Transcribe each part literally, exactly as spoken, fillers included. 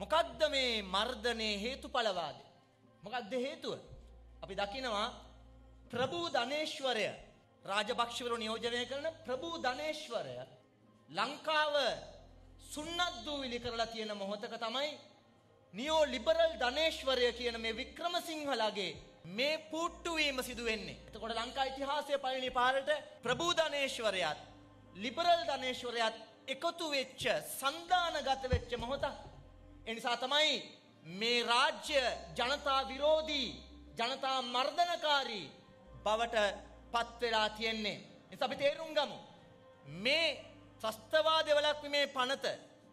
මොකක්ද මේ මර්ධනයේ හේතුඵලවාදී? මොකක්ද හේතුව? අපි දකිනවා ප්‍රභූ ධනේශ්වරය රාජපක්ෂවරු නියෝජනය කරන ප්‍රභූ ධනේශ්වරය ලංකාව සුන්නද්දූවිලි කරලා තියෙන මොහොතක තමයි නියෝ ලිබරල් ධනේශ්වරය කියන මේ වික්‍රමසිංහලගේ මේ පුට්ටු වීම සිදු වෙන්නේ. එතකොට ලංකා ඉතිහාසයේ පළවෙනි පාරට ප්‍රභූ ධනේශ්වරයත් ලිබරල් ධනේශ්වරයත් එකතු වෙච්ච සන්දානගත වෙච්ච මොහොත. ඒ නිසා තමයි මේ රාජ්‍ය ජනතා විරෝධී ජනතා මර්ධනකාරී බවට පත් වෙලා තියෙන්නේ. නිසා අපි තේරුම් ගමු මේ ත්‍රස්තවාදය වළක්වීමේ පනත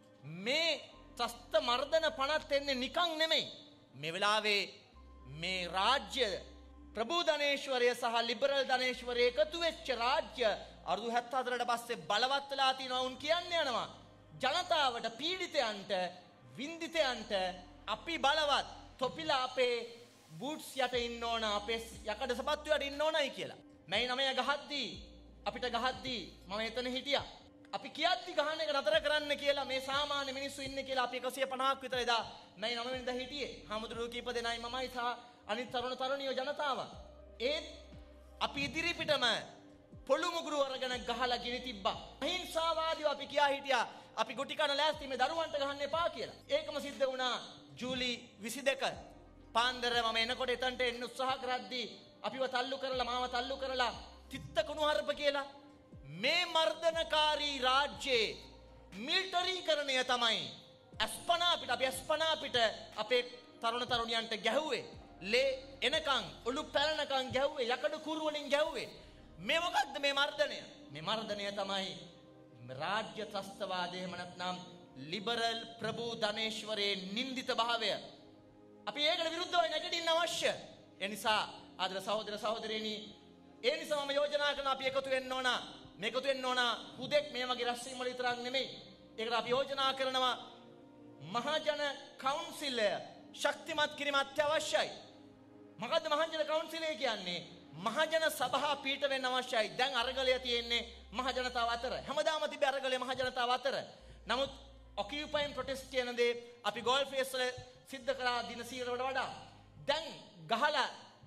මේ ත්‍රස්ත මර්ධන පනත් එන්නේ නිකන් නෙමෙයි. මේ වෙලාවේ මේ රාජ්‍ය ප්‍රභූ ධනේශ්වරය සහ ලිබරල් ධනේශ්වරය එකතු වෙච්ච රාජ්‍ය අරුදු හැත්තෑ හතරට පස්සේ බලවත් වෙලා තියෙනවා. උන් කියන්නේ යනවා ජනතාවට පීඩිතයන්ට වින්දිතයන්ට අපි බලවත් තොපිලා අපේ බූට්ස් යට ඉන්න ඕන අපේ යකඩ සපත්තු යට ඉන්න ඕනයි කියලා. මයි නමය ගහද්දී අපිට ගහද්දී මම එතන හිටියා. අපි කියද්දි ගහන එක නතර කරන්න කියලා මේ සාමාන්‍ය මිනිස්සු ඉන්නේ කියලා අපි එකසිය පනහක් විතර එදා මයි නම වෙනිදා හිටියේ. හාමුදුරුවෝ කීප දෙනයි මමයි සහ අනිත් තරුණ තරුණියෝ ජනතාව. ඒත් අපි ඉදිරි පිටම පොළු මුගුරු අරගෙන ගහලා ගිනි තිබ්බා. අහිංසාවාදීව අපි කියා හිටියා අපි ගුටි කන ලෑස්ති මේ දරුවන්ට ගහන්න එපා කියලා. ඒකම සිද්ධ වුණා ජූලි විසි දෙක පාන්දර මම එනකොට එතනට එන්න උත්සාහ කරද්දී අපිව තල්ලු කරලා මාව තල්ලු කරලා තිත්ත කුණුහරුප කියලා මේ මර්ධනකාරී රාජ්‍යයේ මිලිටරීකරණය තමයි අස්පනා පිට අපි අස්පනා පිට අපේ තරුණ තරුණියන්ට ගැහුවේ. ලේ එනකන් ඔලු පැලනකන් ගැහුවේ යකඩ කුරු වලින් ගැහුවේ. මේ මොකක්ද මේ මර්ධනය? මේ මර්ධනය තමයි රාජ්‍ය ත්‍රස්තවාදය එහෙම නැත්නම් ලිබරල් ප්‍රභූ ධනේශ්වරයේ නින්දිත භාවය. අපි ඒකට විරුද්ධව නැගිටින්න අවශ්‍ය. ඒ නිසා ආදර සහෝදර සහෝදරියනි ඒ නිසා මම යෝජනා කරනවා අපි එකතු වෙන්න ඕන. මේ එකතු වෙන්න ඕන හුදෙක් මේ වගේ රැස්වීම් වල විතරක් නෙමෙයි. ඒකට අපි යෝජනා කරනවා මහජන කවුන්සිලය ශක්තිමත් කිරීම අත්‍යවශ්‍යයි. මොකද්ද මහජන කවුන්සිලය කියන්නේ? මහජන සභා පීඨ වෙන්න අවශ්‍යයි. දැන් අරගලය තියෙන්නේ මහජනතාව අතර. හැමදාම තිබෙ අරගලය මහජනතාව අතර. නමුත් ඔකියුපයින් ප්‍රොටෙස්ට් කියන දේ අපි ගෝල් ෆේස් වල සිද්ධ කරා දින සීරවට වඩා දැන් ගහලා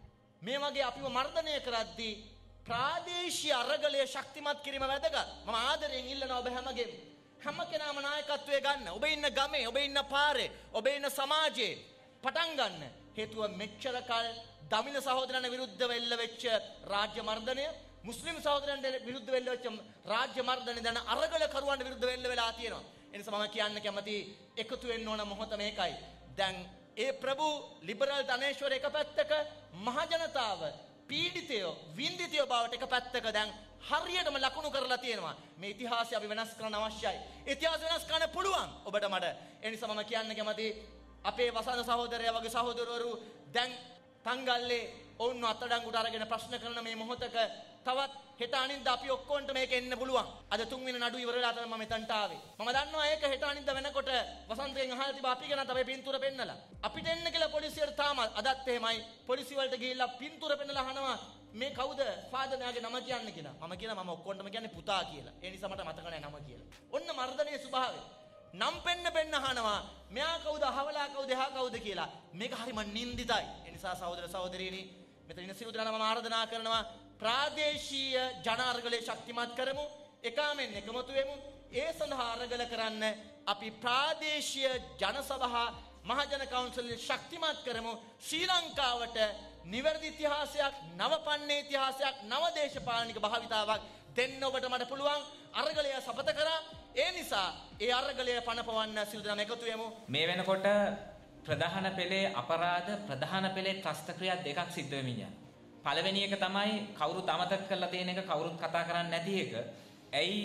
මේ වගේ අපිව මර්ධනය කරද්දී ප්‍රාදේශීය අරගලය ශක්තිමත් කිරීම වැදගත්. මම ආදරයෙන් ඉල්ලනවා ඔබ හැමගෙම හැම කෙනාම නායකත්වයේ ගන්න. ඔබ ඉන්න ගමේ, ඔබ ඉන්න පාරේ, ඔබ ඉන්න සමාජයේ පටන් ගන්න. හේතුව මෙච්චර කල් දමිළ සහෝදරයන් විරුද්ධව එල්ල වෙච්ච රාජ්‍ය මර්ධනය, මුස්ලිම් සහෝදරයන්ට විරුද්ධව එල්ල වෙච්ච රාජ්‍ය මර්ධනය දැන් අරගල කරුවන්ට විරුද්ධව එල්ල වෙලා තියෙනවා. ඒ නිසා මම කියන්න කැමති එකතු වෙන්න ඕන මොහොත මේකයි. දැන් ඒ ප්‍රභූ ලිබරල් ධනේශ්වර එක පැත්තක මහජනතාව පීඩිතයෝ වින්දිතයෝ බවට එක පැත්තක දැන් හරියටම ලකුණු කරලා තියෙනවා. මේ ඉතිහාසය අපි වෙනස් කරන්න අවශ්‍යයි. ඉතිහාසය වෙනස් කරන්න පුළුවන් ඔබට මට. ඒ නිසා මම කියන්න කැමති අපේ වසන්ත සහෝදරයා වගේ සහෝදරවරු දැන් තංගල්ලේ ඔවුන්ව අත්අඩංගුවට අරගෙන ප්‍රශ්න කරන මේ මොහොතක තවත් හෙට අනිද්දා අපි ඔක්කොන්ට මේක එන්න පුළුවන්. අද තුන්වෙනි නඩුව ඉවර වෙලා තමයි මම මෙතනට ආවේ. මම දන්නවා ඒක හෙට අනිද්දා වෙනකොට වසන්තයෙන් අහලා තිබා අපි ගැන තමයි පින්තූර පෙන්නලා. අපිට එන්න කියලා පොලිසියට තාම අදත් එහෙමයි. පොලිසිය වලට ගිහිල්ලා පින්තූර පෙන්නලා අහනවා මේ කවුද ෆාදර් මෙයාගේ නම කියන්න කියලා. මම කියනවා මම ඔක්කොන්ටම කියන්නේ පුතා කියලා. ඒ නිසා මට මතක නැහැ නම කියලා. ඔන්න මර්ධනයේ ස්වභාවය. නම් පෙන්න පෙන්න අහනවා මෙයා කවුද අහවලා කවුද එහා කවුද කියලා. මේක හරිම නින්දිතයි. ඒ නිසා සහෝදර සහෝදරියනි මෙතන ඉන්න සියලු දෙනාම මම ආරාධනා කරනවා ප්‍රාදේශීය ජන අරගලය ශක්තිමත් කරමු. එකමෙන් එකමුතු වෙමු. ඒ සඳහා අරගල කරන්න අපි ප්‍රාදේශීය ජන සභා මහජන කවුන්සිල් ශක්තිමත් කරමු. ශ්‍රී ලංකාවට නිවැරදි ඉතිහාසයක්, නවපන්නේ ඉතිහාසයක්, නව දේශපාලනික භාවිතාවක් දෙන්න ඔබට මට පුළුවන්. අරගලය සපත කරා. ඒ නිසා ඒ අරගලය පනපවන්න සියලු දෙනාම එකතු වෙමු. මේ වෙනකොට ප්‍රධාන පෙළේ අපරාධ, ප්‍රධාන පෙළේ ත්‍රස්ත ක්‍රියා දෙකක් සිද්ධ වෙමින් යනවා. පළවෙනි එක තමයි කවුරුත් අමතක කරලා තියෙන එක, කවුරුත් කතා කරන්නේ නැති එක. ඇයි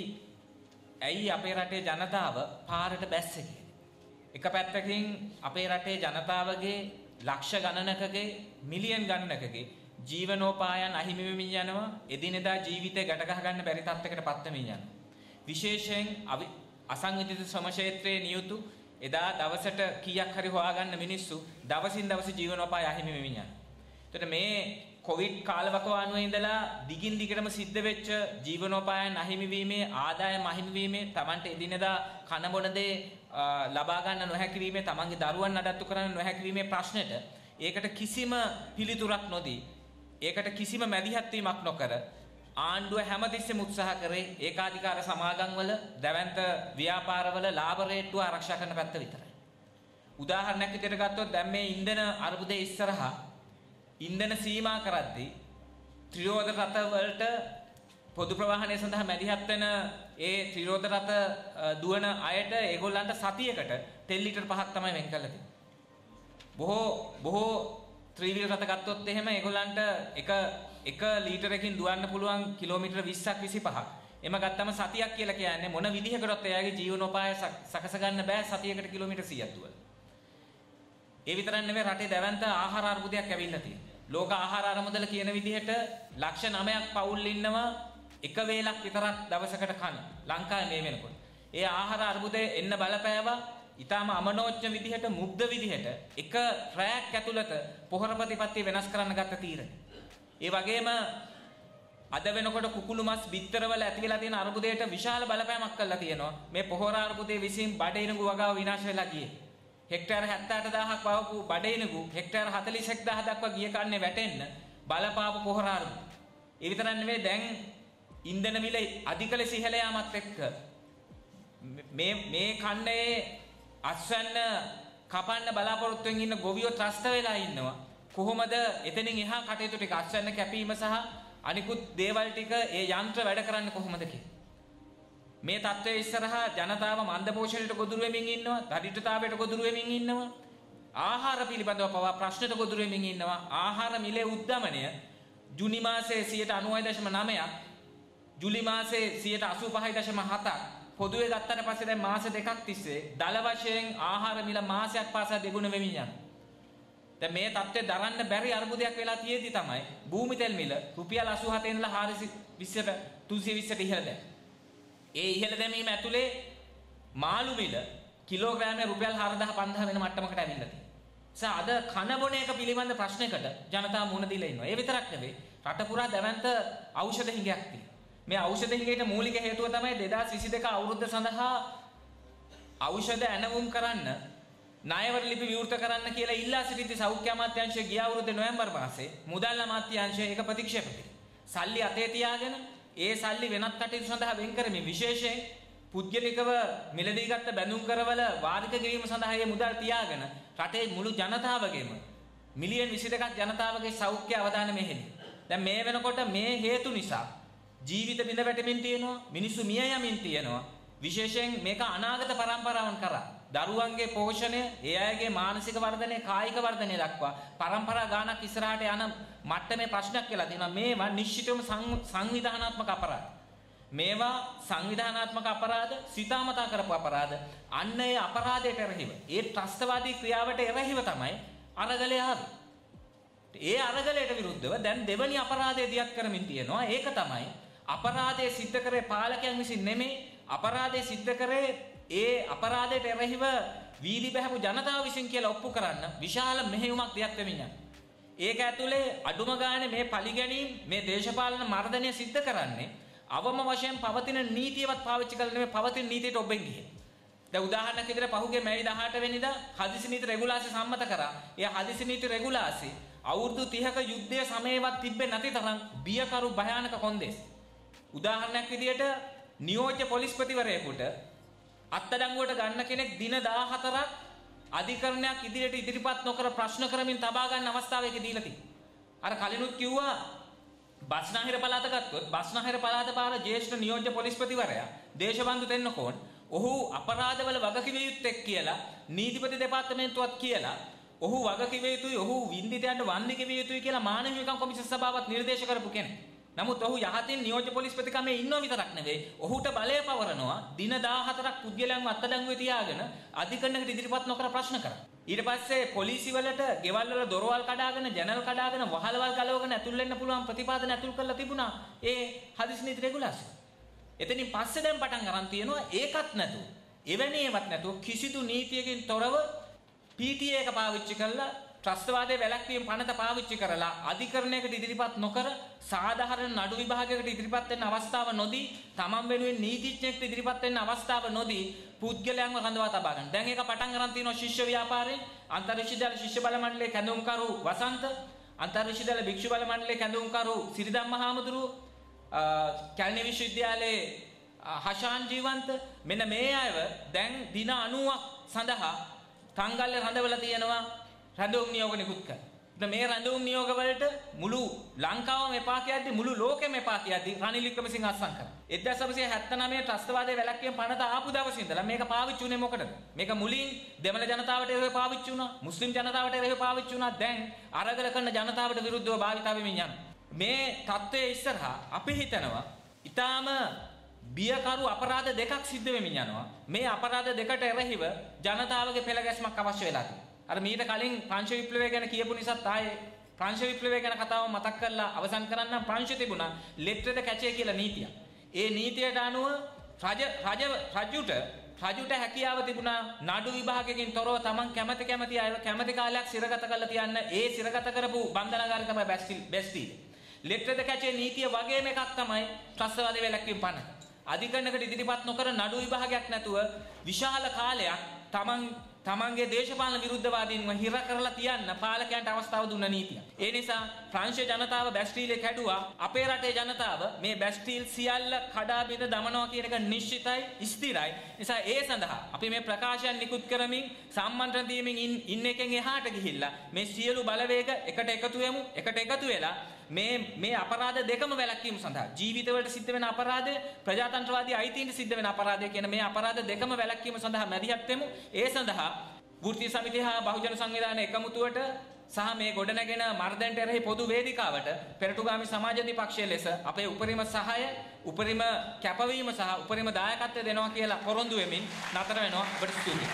ඇයි අපේ රටේ ජනතාව පාරට බැස්සේ කියන්නේ? එක පැත්තකින් අපේ රටේ ජනතාවගේ ලක්ෂ ගණනකගේ, මිලියන් ගණනකගේ ජීවනෝපායන් අහිමි වෙමින් යනවා. එදිනෙදා ජීවිතේ ගැට ගහ ගන්න බැරි තත්යකට පත් වෙමින් යනවා. විශේෂයෙන් අසංවිධිත ශ්‍රම ක්ෂේත්‍රයේ නියුතු එදා දවසට කීයක් හරි හොයාගන්න මිනිස්සු දවසින් දවස ජීවනෝපාය අහිමි වෙමින් යනවා. එතකොට මේ කොවිඩ් කාලවකවානුවේ ඉඳලා දිගින් දිගටම සිද්ධ වෙච්ච ජීවනෝපායන් අහිමි වීමේ, ආදායම අහිමි වීමේ, Tamante එදිනෙදා කන බොන දේ ලබා ගන්න නොහැකි වීමේ තමන්ගේ දරුවන් නඩත්තු කරන්න නොහැකි වීමේ ප්‍රශ්නෙට ඒකට කිසිම පිළිතුරක් නොදී ඒකට කිසිම මැදිහත් වීමක් නොකර ආණ්ඩුව හැමතිස්සෙම උත්සාහ කරේ ඒකාධිකාර සමාගම්වල දැවැන්ත ව්‍යාපාරවල ලාභ රේට්ටුව ආරක්ෂා කරන පැත්ත විතරයි. උදාහරණයක් විදිහට ගත්තොත් දැන් මේ ඉන්ධන අර්බුදයේ ඉස්සරහා ඉන්ධන සීමා කරද්දී ත්‍රිරෝද රථ වලට පොදු ප්‍රවාහනය සඳහා මැදිහත් වෙන ඒ ත්‍රිරෝද රථ දුවන අයට ඒගොල්ලන්ට සතියකට තෙල් ලීටර් පහක් තමයි වෙන් කරලා තියෙන්නේ. බොහෝ බොහෝ ත්‍රිවිල් රථ ගත්තොත් එහෙම ඒගොල්ලන්ට එක එක ලීටරකින් දුවන්න පුළුවන් කිලෝමීටර විස්සක් විසිපහක්. එම ගත්තම සතියක් කියලා කියන්නේ මොන විදිහකටවත් එයාගේ ජීවනෝපාය සකස ගන්න බෑ සතියකට කිලෝමීටර සීයක් දුවලා. ඒ විතරක් නෙවෙයි රටේ දැවැන්ත ආහාර අර්බුදයක් ඇවිල්ලා තියෙනවා. ලෝක ආහාර අරමුදල කියන විදිහට ලක්ෂ නවයක් පවුල් ඉන්නවා එක වේලක් විතරක් දවසකට කන ලංකාවේ මේ වෙනකොට. ඒ ආහාර අර්බුදේ එන්න බලපෑවා ඊටාම අමනෝච්ච විදිහට මුග්ධ විදිහට එක රැයක් ඇතුළත පොහොර ප්‍රතිපත්තිය වෙනස් කරන්න ගත්ත තීරණය. ඒ වගේම අද වෙනකොට කුකුළු මස් බිත්තරවල ඇති වෙලා තියෙන අර්බුදයට විශාල බලපෑමක් කරලා තියෙනවා. මේ පොහොර අර්බුදයේ විසින් බඩේනගු වගාව විනාශ වෙලා ගියේ. හෙක්ටාර හැත්තෑ අට දාහක් වවපු බඩේනගු හෙක්ටාර හතළිස් එක් දාහ දක්වා ගිය කන්නේ වැටෙන්න බලපාපු පොහොර අර්බුද. ඒ විතරක් නෙවෙයි දැන් ඉන්ධන මිල අධික ලෙස ඉහළ යාමත් එක්ක මේ මේ කන්නේ අස්වැන්න කපන්න බලාපොරොත්තුෙන් ඉන්න ගොවියෝ ත්‍රස්ත වෙලා ඉන්නවා. කොහොමද එතනින් එහා කටයුතු ටික අස්වැන්න කැපීම සහ අනිකුත් දේවල් ටික ඒ යන්ත්‍ර වැඩ කරන්නේ කොහොමද කියලා. මේ තත්ත්වයේ ඉස්සරහා ජනතාව මන්දපෝෂණයට ගොදුරු වෙමින් ඉන්නවා, දරිද්‍රතාවයට ගොදුරු වෙමින් ඉන්නවා. ආහාර පිළිබඳව පවා ප්‍රශ්නට ගොදුරු වෙමින් ඉන්නවා. ආහාර මිලේ උද්දමනය ජුනි මාසයේ සියයට අනූවයි දශම නවයක්, ජූලි මාසයේ සියයට අසූ පහයි දශම හතක් පොදුවේ ගත්තට පස්සේ දැන් මාස දෙකක් තිස්සේ දල වශයෙන් ආහාර මිල මාසයක් පාසා දෙගුණ වෙමින් යනවා. දැන් මේ තත්ත්වය දරන්න බැරි අර්බුදයක් වෙලා තියෙද්දි තමයි භූමි තෙල් මිල රුපියල් අසූ හතේ ඉඳලා හාරසිය විස්සට තුන්සිය විස්සට ඉහළ දැම්මේ. ඒ ඉහළ දැමීම ඇතුලේ මාළු මිල කිලෝග්‍රෑමයේ රුපියල් හාරදාහ පන්දාහ වෙන මට්ටමකට ඇවිල්ලා තියෙනවා. අද කන බොන එක පිළිබඳ ප්‍රශ්නයකට ජනතාව මුහුණ දීලා ඉන්නවා. ඒ විතරක් නෙවෙයි රට පුරා දැවැන්ත ඖෂධ හිඟයක් තියෙනවා. මේ ඖෂධ හිඟේට මූලික හේතුව තමයි දෙදාස් විසි දෙක අවුරුද්ද සඳහා ඖෂධ ඇනවුම් කරන්න ණයවර ලිපි විවෘත කරන්න කියලා ඉල්ලා සිටිද්දි සෞඛ්‍ය අමාත්‍යාංශය ගිය අවුරුද්දේ නොවැම්බර් මාසේ මුදල් අමාත්‍යාංශය ඒක ප්‍රතික්ෂේප කළා. සල්ලි අතේ තියාගෙන ඒ සල්ලි වෙනත් කටයුතු සඳහා වෙන් කරමින් විශේෂයෙන් පුද්ගලිකව මිලදී ගත්ත බැඳුම් කරවල වාරික කිරීම සඳහා මේ මුදල් තියාගෙන රටේ මුළු ජනතාවගේම මිලියන් විසි දෙකක් ජනතාවගේ සෞඛ්‍ය අවදානම මෙහෙලි. දැන් මේ වෙනකොට මේ හේතු නිසා ජීවිත බිඳ වැටෙමින් තියෙනවා, මිනිස්සු මිය යමින් තියෙනවා. විශේෂයෙන් මේක අනාගත පරම්පරාවන් කරා දරුවන්ගේ පෝෂණය, ඒ අයගේ මානසික වර්ධනය, කායික වර්ධනය දක්වා පරම්පරා ගානක් ඉස්සරහට යන මට්ටමේ ප්‍රශ්නයක් කියලා තියෙනවා. මේවා නිශ්චිතවම සංවිධානාත්මක අපරාධ. මේවා සංවිධානාත්මක අපරාධ, සිතාමතා කරපු අපරාධ. අන්න ඒ අපරාධයට එරෙහිව, ඒ ත්‍රස්තවාදී ක්‍රියාවට එරෙහිව තමයි අරගලය ආවේ. ඒ අරගලයට විරුද්ධව දැන් දෙවනි අපරාධය දියත් කරමින් තියෙනවා. ඒක තමයි අපරාධය සිද්ධ කරේ පාලකයන් විසින් නෙමෙයි. අපරාධය සිද්ධ කරේ ඒ අපරාධයට එරෙහිව වීදි බැහැපු ජනතාව විසින් කියලා ඔප්පු කරන්න විශාල මෙහෙයුමක් දියත් වෙමින් යනවා. ඒක ඇතුලේ අඩුම ගානේ මේ පරිගැනීම්, මේ දේශපාලන මර්ධනය සිද්ධ කරන්නේ අවම වශයෙන් පවතින නීතියවත් පාවිච්චි කරලා නෙමෙයි, පවතින නීතියට ඔබෙන් ගිහින්. දැන් උදාහරණයක් විදිහට පහුගිය මැයි දහඅට වෙනිදා හදිසි නීති රෙගුලාසි සම්මත කරා. ඒ හදිසි නීති රෙගුලාසි අවුරුදු තිහක යුද්ධයේ සමයේවත් තිබ්බේ නැති තරම් බියකරු භයානක කොන්දේස්. උදාහරණයක් විදිහට නියෝජ්‍ය පොලිස්පතිවරයෙකුට අත්අඩංගුවට ගන්න කෙනෙක් දින දාහතරක් අධිකරණයක් ඉදිරියට ඉදිරිපත් නොකර ප්‍රශ්න කරමින් තබා ගන්න අවස්ථාවක දීලා තියෙනවා. අර කලිනුත් කිව්වා බස්නාහිර පළාත ගත්තොත් බස්නාහිර පළාත පාර ජ්‍යෙෂ්ඨ නියෝජ්‍ය පොලිස්පතිවරයා දේශබන්දු දෙන්නකෝන් ඔහු අපරාධවල වගකිව යුත්තේක් කියලා නීතිපති දෙපාර්තමේන්තුවත් කියලා ඔහු වගකිව යුතුයි, ඔහු වින්දිතයන්ට වන්දි කිව යුතුයි කියලා මානව හිමිකම් කොමිසම සභාවත් නිර්දේශ කරපු කෙනෙක්. නමුත් ඔහු යහතින් නියෝජ්‍ය පොලිස්පතිකමේ ඉන්නව විතරක් නෙවෙයි, ඔහුට බලය පවරනවා දින දාහතරක් පුද්ගලයන්ව අත්අඩංගුවේ තියාගෙන අධිකරණයකට ඉදිරිපත් නොකර ප්‍රශ්න කරා. ඊට පස්සේ පොලිසිය වලට ගෙවල් වල දොරවල් කඩාගෙන, ජනල් කඩාගෙන, වහලවල් ගලවගෙන ඇතුල් වෙන්න පුළුවන් ප්‍රතිපාදන ඇතුල් කරලා තිබුණා ඒ හදිසි නීති රෙගුලාසි. එතනින් පස්සේ දැන් පටන් ගන්න තියෙනවා ඒකත් නැතුව, එවැනි ඒවත් නැතුව කිසිදු නීතියකින් තොරව පී ටී එක පාවිච්චි කරලා ත්‍රස්තවාදයේ වැළැක්වීම පනත පාවිච්චි කරලා අධිකරණයකට ඉදිරිපත් නොකර සාධාරණ නඩු විභාගයකට ඉදිරිපත් වෙන්න අවස්ථාව නොදී තමන් වෙනුවෙන් නීතිඥයෙක්ට ඉදිරිපත් වෙන්න අවස්ථාව නොදී පුද්ගලයන්ව රඳවා තබා ගන්න. දැන් ඒක පටන් ගන්න තියෙනවා ශිෂ්‍ය ව්‍යාපාරයෙන් අන්තර්විශ්වවිද්‍යාල ශිෂ්‍ය බල මණ්ඩලයේ කැඳවුම්කරු වසන්ත අන්තර්විශ්වවිද්‍යාල භික්ෂු බල මණ්ඩලයේ කැඳවුම්කරු සිරිධම්ම හාමුදුරුවෝ කැලණි විශ්වවිද්‍යාලයේ හෂාන් ජීවන්ත මෙන්න මේ අයව දැන් දින අනූවක් සඳහා තංගල්ලේ රඳවලා තියෙනවා රැඳවුම් නියෝග නිකුත් කරලා. දැන් මේ රැඳවුම් නියෝග වලට මුළු ලංකාවම එපා කියද්දි මුළු ලෝකෙම එපා කියද්දි රනිල් වික්‍රමසිංහ අත්සන් කරා. එක්දහස් නවසිය හැත්තෑ නවය ත්‍රස්තවාදයේ වැළැක්වීම පනත ආපු දවසේ ඉඳලා මේක පාවිච්චි උනේ මොකටද? මේක මුලින් දෙමළ ජනතාවට එරෙහිව පාවිච්චි වුණා. මුස්ලිම් ජනතාවට එරෙහිව පාවිච්චි වුණා. දැන් අරගල කරන ජනතාවට විරුද්ධව භාවිත වෙමින් යනවා. මේ தත්ත්වයේ ඉස්සරහා අපි හිතනවා ඊටාම බියකරු අපරාධ දෙකක් සිද්ධ වෙමින් යනවා. මේ අපරාධ දෙකට එරෙහිව ජනතාවගේ පෙළගැස්මක් අවශ්‍ය වෙලා තියෙනවා. අර මීට කලින් ප්‍රංශ විප්ලවය ගැන කියපු නිසාත් ආයේ ප්‍රංශ විප්ලවය ගැන කතාව මතක් කරලා අවසන් කරන්නම්. ප්‍රංශ තිබුණා ලෙට්‍රෙද කැචේ කියලා නීතියක්. ඒ නීතියට අනුව රජ රජ රජුට රජුට හැකියාව තිබුණා නඩු විභාගයකින් තොරව තමන් කැමැති කැමැති අය කැමැති කාලයක් සිරගත කරලා තියන්න. ඒ සිරගත කරපු බන්ධනාගාරය තමයි බැස්ටිල් බැස්ටිල්. ලෙට්‍රෙද කැචේ නීතිය වගේම එකක් තමයි ත්‍රස්තවාදී වැළැක්වීම පනත. අධිකරණයකට ඉදිරිපත් නොකර නඩු විභාගයක් නැතුව විශාල කාලයක් තමන් තමන්ගේ දේශපාලන විරුද්ධවාදීන්ව හිර කරලා තියන්න පාලකයන්ට අවස්ථාව දුන්න නීතිය. ඒ නිසා ප්‍රංශ ජනතාව බැස්ටිලේ කැඩුවා. අපේ රටේ ජනතාව මේ බැස්ටිල් සියල්ල කඩා බිඳ දමනවා කියන එක නිශ්චිතයි, ස්ථිරයි. නිසා ඒ සඳහා අපි මේ ප්‍රකාශයන් නිකුත් කරමින් සම්මන්ත්‍රණ දීමින් ඉන්න එකෙන් එහාට ගිහිල්ලා මේ සියලු බලවේග එකට එකතු වෙමු. එකට එකතු වෙලා මේ මේ අපරාධ දෙකම වැළැක්වීම සඳහා ජීවිතවලට සිද්ධ වෙන අපරාධය ප්‍රජාතන්ත්‍රවාදී අයිතීන්ට සිද්ධ වෙන අපරාධය කියන මේ අපරාධ දෙකම වැළැක්වීම සඳහා මැදිහත් වෙමු. ඒ සඳහා වෘත්තීය සමිතිය හා බහුජන සංවිධාන එකමුතුවට සහ මේ ගොඩනැගෙන මර්ධනට එරෙහි පොදු වේදිකාවට පෙරටුගාමි සමාජවාදී පක්ෂයේ ලෙස අපේ උපරිම සහාය, උපරිම කැපවීම සහ උපරිම දායකත්වය දෙනවා කියලා පොරොන්දු වෙමින් නතර වෙනවා. ඔබට ස්තුතියි.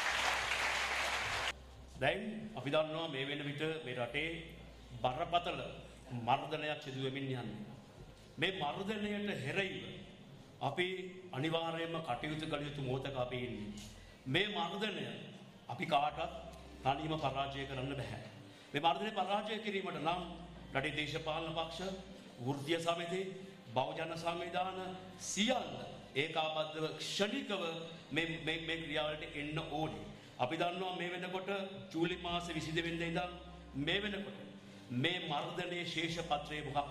දැන් අපි දන්නවා මේ වෙන විට මේ රටේ බරපතල මර්ධනයක් සිදු වෙමින් යන්නේ. මේ මර්ධනයට හැරෙයිව අපි අනිවාර්යයෙන්ම කටයුතු කළ යුතු මොහොතක අපි ඉන්නේ. මේ මර්ධනය අපි කාටවත් තනියම පරාජය කරන්න බෑ. මේ මර්ධනය පරාජය කිරීමට නම් රටේ දේශපාලන පක්ෂ, වෘත්තීය සමිති, බහුජන සංවිධාන සියල්ල ඒකාබද්ධව ක්ෂණිකව මේ මේ මේ ක්‍රියාවලට එන්න ඕනේ. අපි දන්නවා මේ වෙනකොට ජූලි මාසේ විසිදෙනි වෙනිදා ඉඳන් මේ වෙනකොට මේ මර්ධනයේ ශේෂ පත්‍රය මොකක්ද?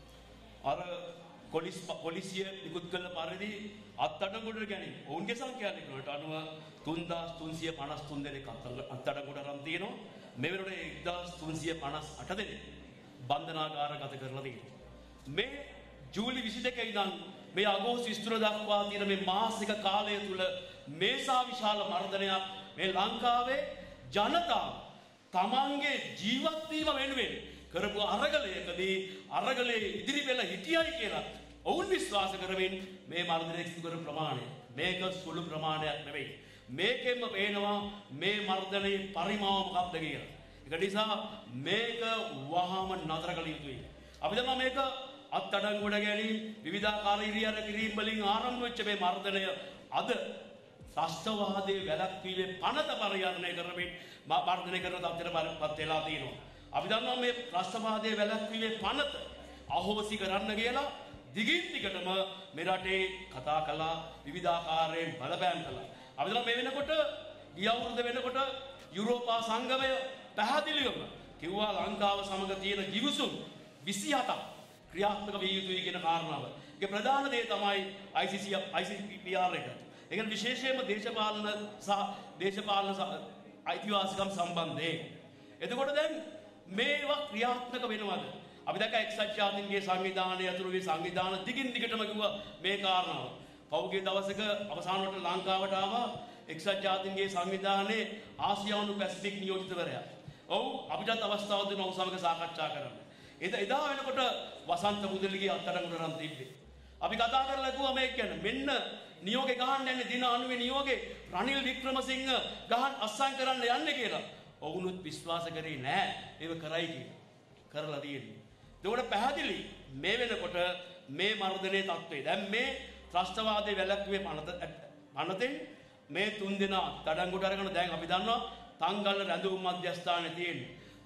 අර පොලිස් පොලිසිය නිකුත් කළ පරිදි අත්අඩංගුවට ගැනීම. ඔවුන්ගේ සංඛ්‍යාවකට අනුව තුන්දාස් තුන්සිය පනස් තුන් දෙනෙක් අත්අඩංගුවට අරන් තියෙනවා. මේ වෙනකොට එක්දාස් තුන්සිය පනස් අට දෙනෙක් බන්ධනාගාරගත කරලා තියෙනවා. මේ ජූලි විසි දෙක ඉඳන් මේ අගෝස්තු විසි තුන දක්වා තියෙන මේ මාසික කාලය තුල මේසා විශාල මර්ධනයක් මේ ලංකාවේ ජනතාව තමන්ගේ ජීවත් වීම වෙනුවෙන් කරපු අරගලයකදී අරගලේ ඉදිරි වෙලා හිටියයි කියලා ඔවුන් විශ්වාස කරමින් මේ මර්ධනය සිදු කරන ප්‍රමාණය මේක සුළු ප්‍රමාණයක් නෙවෙයි. මේකෙන්ම පේනවා මේ මර්ධනයේ පරිමාව මොකක්ද කියලා. ඒක නිසා මේක වහාම නතර කළ යුතුයි. අපි දන්නවා මේක අත්අඩංගුවට ගැනීම විවිධාකාර ඉරියව් කිරීම් වලින් ආරම්භ වෙච්ච මේ මර්ධනය අද ත්‍රස්තවාදයේ වැළැක්වීමේ පනත පරිහරණය කරමින් මර්ධනය කරන තත්ත්වයටපත් වෙලා තියෙනවා. අපි දන්නවා මේ ත්‍රස්තවාදයේ වැළැක්වීමේ පනත අහෝසි කරන්න කියලා දිගින් දිගටම මේ රටේ කතා කළා, විවිධාකාරයෙන් බලපෑම් කළා. අපි දන්නවා මේ වෙනකොට ගිය අවුරුද්ද වෙනකොට යුරෝපා සංගමය පැහැදිලිවම කිව්වා ලංකාව සමග තියෙන givisum විසි හතක් ක්‍රියාත්මක විය යුතුයි කියන කාරණාව. ඒකේ ප්‍රධාන දේ තමයි I C C I C P R එක. ඒක විශේෂයෙන්ම දේශපාලන සහ දේශපාලන අයිතිවාසිකම් සම්බන්ධයෙන්. එතකොට දැන් මේවා ක්‍රියාත්මක වෙනවද? අපි දැක්ක එක්සත් ජාතීන්ගේ සංවිධානය ඇතුළු මේ සංවිධාන දිගින් දිගටම කිව්වා මේ කාරණාව. පෞද්ගලික දවසක අවසානට ලංකාවට ආවා එක්සත් ජාතීන්ගේ සංවිධානයේ ආසියානු පැසිෆික් නියෝජිතවරයා. ඔව් අපිටත් අවස්ථාව දුන්නා ඔහු සමග සාකච්ඡා කරන්න. එදා වෙනකොට වසන්ත මුදලිගේ අත්අඩංගුවට අරන් තිබ්බේ. අපි කතා කරලා කිව්වා මේ කියන්නේ මෙන්න නියෝගේ ගහන්න යන්නේ දින අනූවේ නියෝගේ රනිල් වික්‍රමසිංහ ගහන් අස්සම් කරන්න යන්නේ කියලා. ඔවුනුත් විශ්වාස කරේ නෑ ඒව කරයි කියලා. කරලා තියෙන්නේ. ඒකට පැහැදිලි මේ වෙනකොට මේ මර්ධනයේ තත්ත්වය. දැන් මේ ත්‍රස්තවාදයේ වැළැක්වීමේ පනත පනතෙන් මේ තුන් දෙනා අත්අඩංගුවට අරගෙන දැන් අපි දන්නවා තංගල්ල රැඳවුම් මධ්‍යස්ථානයේ තියෙන්නේ.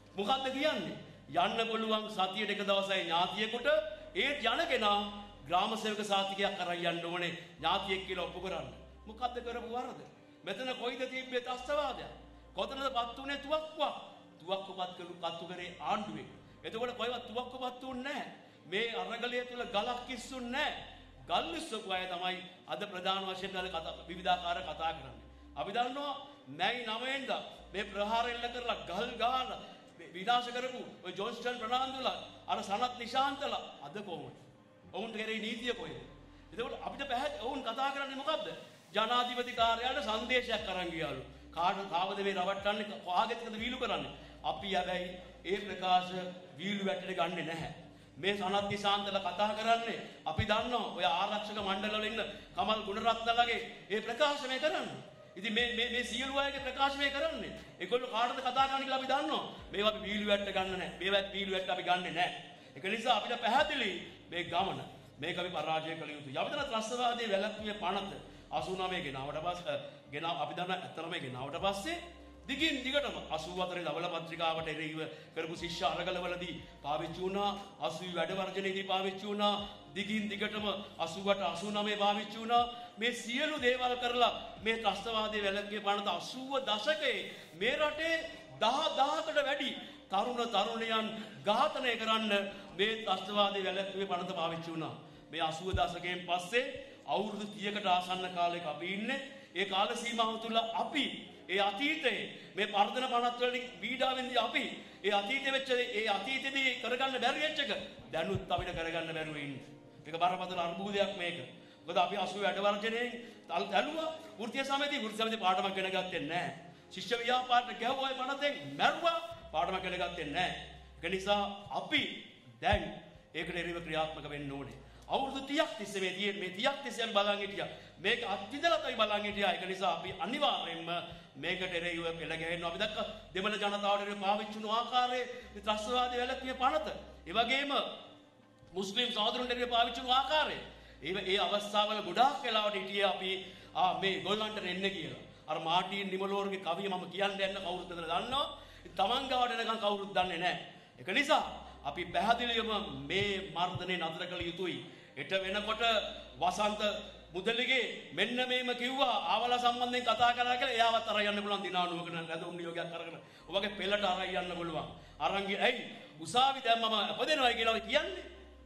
මොකද්ද කියන්නේ? යන්න පුළුවන් සතියට එක දවසයි ඥාතියෙකුට ඒත් යන කෙනා ග්‍රාම සේවක සාතිකයක් අරන් යන්න ඕනේ ඥාතියෙක් කියලා ඔප්පු කරන්න. මොකද්ද කරපු වරද? මෙතන කොයිද තිබ්බේ ත්‍ස්තවාදයක්? කොතනදපත් උනේ තුවක්කුවක්? තුවක්කුපත් කළු පත්තු කරේ ආණ්ඩුවේ. එතකොට කොයිවත් තුවක්කුපත් උන්නේ නැහැ. මේ අරගලය තුල ගලක් කිස්සුන්නේ නැහැ. ගල් විශ්වකු අය තමයි අද ප්‍රධාන වශයෙන් අද කතා විවිධාකාර කතා කරන්නේ. අපි දන්නවා මැයි නවයෙන්දා මේ ප්‍රහාර එල්ල කරලා ගල් ගහලා විනාශ කරපු ඔය ජොන්ස්ටන් ප්‍රනාන්දුලා අර සනත් නිශාන්තලා අද කොහොමද? ඔවුන්ට කරේ නීතිය කොහෙද? එතකොට අපිට පැහැදිලි ඔවුන් කතා කරන්නේ මොකද්ද? ජනාධිපති කාර්යාලයට සංදේශයක් අරන් ගියාලු. කාට කාවද මේ රවට්ටන්නේ? කාගෙත්ද වීලු කරන්නේ? අපි හැබැයි ඒ ප්‍රකාශ වීලු වැටෙට ගන්නෙ නැහැ. මේ සනත් නිශාන්තලා කතා කරන්නේ අපි දන්නවා ඔය ආරක්ෂක මණ්ඩල වල ඉන්න කමල් ගුණරත්නලගේ ඒ ප්‍රකාශ මේ කරන්නේ. ඉතින් මේ මේ මේ සියලු අයගේ ප්‍රකාශ මේ කරන්නේ. ඒගොල්ලෝ කාටද කතා කරන්නේ කියලා අපි දන්නවා. මේවා අපි වීලු වැට්ට ගන්න නැහැ. මේවත් වීලු වැට්ට අපි ගන්නෙ නැහැ. ඒක නිසා අපිට පැහැදිලි මේ ගමන මේක අපි පරාජය කළ යුතුයි. යවතන ත්‍රස්තවාදයේ වැළැක්වීමේ පනත අසූ නවය ගෙනාවට පස්සේ ගෙන අපි දන්න ඇත්තම ගෙනාවට පස්සේ දිගින් දිගටම අසූ හතරේ ධවල පත්‍රිකාවට එරෙහිව කරපු ශිෂ්‍ය අරගලවලදී පාවිච්චි වුණා. අසූ වැඩ වර්ජනයේදී පාවිච්චි වුණා. දිගින් දිගටම අසූ අට අසූ නවය පාවිච්චි වුණා. මේ සියලු දේවල් කරලා මේ ත්‍රස්තවාදයේ වැළැක්වීමේ පනත අසූව දශකයේ මේ රටේ දහ දහකට වැඩි තරුණ තරුණියන් ඝාතනය කරන්න මේ ත්‍රස්තවාදයේ වැළැක්වීමේ පනත පාවිච්චි වුණා. මේ අසූව දශකයෙන් පස්සේ අවුරුදු තිහකට ආසන්න කාලයක අපි ඉන්නේ. ඒ කාල සීමාව තුළ අපි ඒ අතීතයේ මේ පර්ධන පනත් වලින් පීඩා වෙන්නේ අපි ඒ අතීතයේ වෙච්ච ඒ අතීතයේදී කරගන්න බැරි වෙච්ච එක දැනුත් අපිට කරගන්න බැරුව ඉන්නේ. මේක බරපතල අර්බුදයක් මේක. මොකද අපි අසූ වැඩ වර්ජනයේ තැළුවා වෘත්තීය සමිතිය වෘත්තීය සමිතිය පාඩමක් ගෙන ගත්තේ නැහැ. ශිෂ්‍ය ව්‍යාපාරට ගැහුවා පනතෙන් මැරුවා පාඩමක් ගෙන ගත්තේ නැහැ. ඒ නිසා අපි දැන් ඒකට එරෙහිව ක්‍රියාත්මක වෙන්න ඕනේ. අවුරුදු තිහක් තිස්සේ මේ තියෙන මේ තිහක් තිස්සේ අපි බලන් හිටියා. මේක අත්විඳලා තමයි බලන් හිටියා. ඒක නිසා අපි අනිවාර්යයෙන්ම මේකට එරෙහිව පෙළ ගැහෙනවා. අපි දැක්ක දෙමළ ජනතාවට එරෙහිව පාවිච්චි වුණු ආකාරයේ ත්‍රස්තවාදී වැළැක්වීමේ පනත. ඒ වගේම මුස්ලිම් සහෝදරයන්ට එරෙහිව පාවිච්චි වුණු ආකාරය. ඒ ඒ අවස්ථාවල ගොඩාක් වෙලාවට හිටියේ අපි ආ මේ ගොල්ලන්ට එන්න කියලා. අර මාටින් නිමලෝර්ගේ කවිය මම කියන්න යන්න කවුරුත් මෙතන දන්නවා. තමන් ගාවට එනකන් කවුරුත් දන්නේ නැහැ. ඒක නිසා අපි පැහැදිලිවම මේ මර්ධනය නතර කළ යුතුයි. එට වෙනකොට වසන්ත මුදලිගේ මෙන්න මේම කිව්වා ආවලා සම්බන්ධයෙන් කතා කරා කියලා එයාවත් අරන් යන්න පුළුවන් දිනානුවක නැදොම් නියෝගයක් අරගෙන. ඔබගේ පෙළට අරන් යන්න පුළුවන්. අරන් ගිය ඇයි උසාවි දැන් මම අපදෙනවා කියලා ඔය කියන්නේ.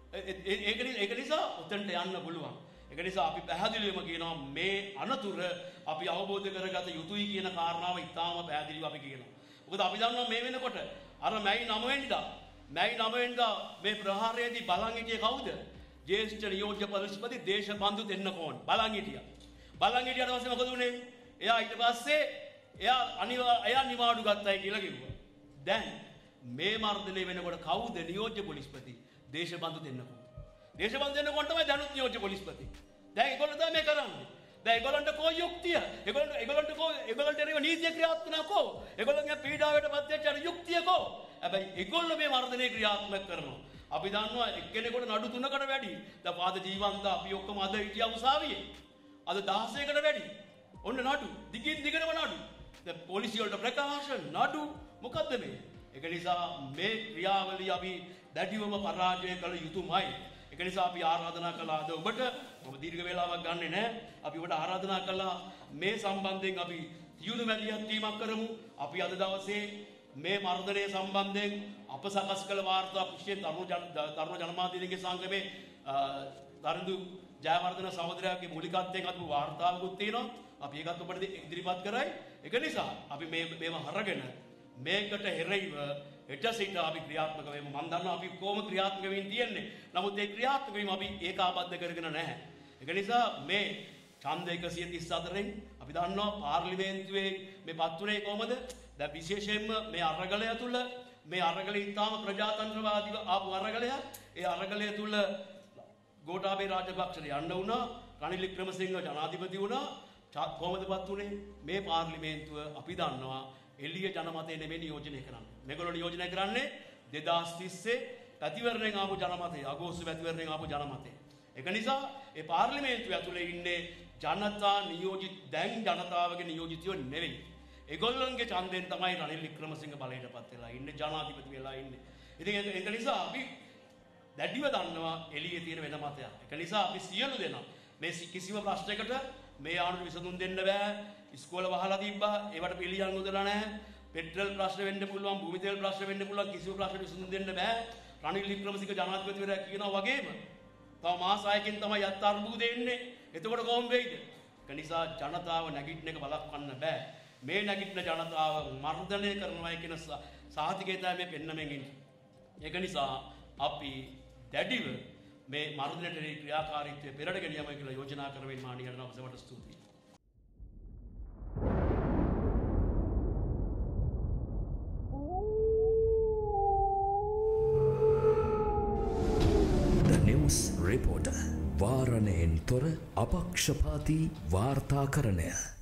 ඒක ඒක නිසා උතන්ට යන්න පුළුවන්. ඒක නිසා අපි පැහැදිලිවම කියනවා මේ අනතුර අපි අවබෝධ කරගත යුතුයි කියන කාරණාව ඉතාම පැහැදිලිව අපි කියනවා. මොකද අපි දන්නවා මේ වෙනකොට අර මැයි නවය වෙනිදා මැයි නවය වෙනිදා මේ ප්‍රහාරයේදී බලන් හිටියේ කවුද? ජේෂ්ඨ නියෝජ්‍ය පොලිස්පති දේශබන්දු දෙන්නකෝන් බලන් හිටියා. බලන් හිටියට පස්සේ මොකද උනේ? එයා ඊට පස්සේ එයා අනිවා එයා නිවාඩු ගත්තයි කියලා කිව්වා. දැන් මේ මර්ධනය වෙනකොට කවුද නියෝජ්‍ය පොලිස්පති? දේශබන්දු දෙන්නකෝන්. දේශබන්දු දෙන්නකෝන් තමයි දැනුත් නියෝජ්‍ය පොලිස්පති. දැන් ඒගොල්ලෝ තමයි මේ කරන්නේ. දැන් ඒගොල්ලන්ට කෝ යුක්තිය? ඒගොල්ලන්ට ඒගොල්ලන්ට කෝ ඒගොල්ලන්ට එරෙහිව නීතිය ක්‍රියාත්මක කෝ? ඒගොල්ලන්ගේ පීඩාවට පත් වෙච්ච අර යුක්තිය කෝ? හැබැයි ඒගොල්ලෝ මේ මර්ධනය ක්‍රියාත්මක කරනවා. අපි දන්නවා එක්කෙනෙකුට නඩු තුනකට වැඩි. දැන් පාද ජීවන්ත අපි ඔක්කොම අද හිටියා උසාවියේ. අද දහසයකට වැඩි. ඔන්න නඩු. දිගින් දිගටම නඩු. දැන් පොලිසිය වලට ප්‍රකාශ නඩු මොකද්ද මේ? ඒක නිසා මේ ක්‍රියාවලිය අපි දැඩිවම පරාජය කළ යුතුමයි. ඒක නිසා අපි ආරාධනා කළා අද ඔබට ඔබ දීර්ඝ වේලාවක් ගන්නෙ නැහැ. අපි ඔබට ආරාධනා කළා මේ සම්බන්ධයෙන් අපි තියුණු මැදිහත් වීමක් කරමු. අපි අද දවසේ මේ මර්ධනය සම්බන්ධයෙන් අප සකස් කළ වාර්තා විශේෂ තරුණ තරුණ ජනමාධ්‍යවේදීන්ගේ සංගමේ තරුදු ජයවර්ධන සහෝදරයාගේ මූලිකත්වයෙන් අතු වාර්තාවකුත් තියෙනවා. අපි ඒකත් ඔබට ඉදිරිපත් කරයි. ඒක නිසා අපි මේ මේව හරගෙන මේකට එරෙහිව එට සිට අපි ක්‍රියාත්මක වෙමු. මම දන්නවා අපි කොහොම ක්‍රියාත්මක වෙමින් තියෙන්නේ. නමුත් ඒ ක්‍රියාත්මක වීම අපි ඒකාබද්ධ කරගෙන නැහැ. ඒක නිසා මේ ඡන්ද එකසිය තිස් හතරෙන් අපි දන්නවා පාර්ලිමේන්තුවේ මේ පත්තුනේ කොහමද? දැන් විශේෂයෙන්ම මේ අරගලය තුල මේ අරගලය ඉතාම ප්‍රජාතන්ත්‍රවාදීව ආපු අරගලයක්. ඒ අරගලය තුල ගෝඨාභය රාජපක්ෂට යන්න වුණා. රනිල් වික්‍රමසිංහ ජනාධිපති වුණා. කොහොමදපත් උනේ? මේ පාර්ලිමේන්තුව අපි දන්නවා එළිය ජනමතය නෙමෙයි නියෝජනය කරන්නේ. මේගොල්ලෝ නියෝජනය කරන්නේ දෙදාස් තිස්සේ පැතිවරණයෙන් ආපු ජනමතය, අගෝස්තු පැතිවරණයෙන් ආපු ජනමතය. ඒක නිසා ඒ පාර්ලිමේන්තුව ඇතුලේ ඉන්නේ ජනතා නියෝජිත දැන් ජනතාවගේ නියෝජිතයෝ නෙවෙයි. ඒගොල්ලන්ගේ ඡන්දයෙන් තමයි රනිල් වික්‍රමසිංහ බලයටපත් වෙලා ඉන්නේ ජනාධිපති වෙලා ඉන්නේ. ඉතින් ඒක නිසා අපි දැඩිව දන්නවා එළියේ තියෙන වෙන මතයක්. ඒක නිසා අපි සියලු දෙනා මේ කිසිම ප්‍රශ්නයකට මේ ආණ්ඩුවට විසඳුම් දෙන්න බෑ. ඉස්කෝල වහලා තිබ්බා. ඒවට පිළියම් නොදලා නැහැ. පෙට්‍රල් ප්‍රශ්න වෙන්න පුළුවන්, භූමි තෙල් ප්‍රශ්න වෙන්න පුළුවන්. කිසිම ප්‍රශ්නයකට විසඳුම් දෙන්න බෑ. රනිල් වික්‍රමසිංහ ජනාධිපතිවරයා කියනවා වගේම තව මාස හයකින් තමයි යත් අර්බුදේ එන්නේ. එතකොට කොහොම වෙයිද? ඒක නිසා ජනතාව නැගිටින එක බලක්වන්න බෑ. මේ නැගිටින ජනතාව මර්ධනය කරනවා කියන සාහිතිකය තමයි පෙන්නමින් ඉන්නේ. ඒක නිසා අපි දැඩිව මේ මර්ධනයට ක්‍රියාකාරීත්වය පෙරට ගෙනියමයි කියලා යෝජනා කරමින් මා නිහඬව ඔබට ස්තුතියි. The News Reporter වාරණයෙන් තොර අපක්ෂපාතී වාර්තාකරණය.